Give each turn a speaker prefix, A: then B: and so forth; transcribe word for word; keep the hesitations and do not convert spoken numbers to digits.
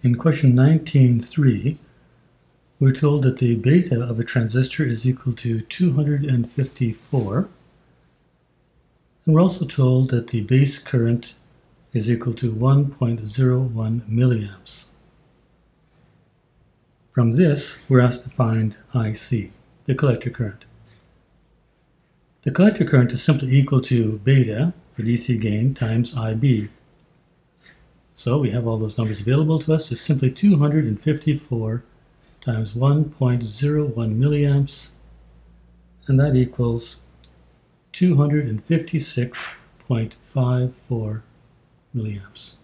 A: In question nineteen point three, we're told that the beta of a transistor is equal to two hundred fifty-four, and we're also told that the base current is equal to one point zero one milliamps. From this, we're asked to find I C, the collector current. The collector current is simply equal to beta, for D C gain, times I B. So we have all those numbers available to us. It's simply two hundred fifty-four times one point zero one milliamps, and that equals two hundred fifty-six point five four milliamps.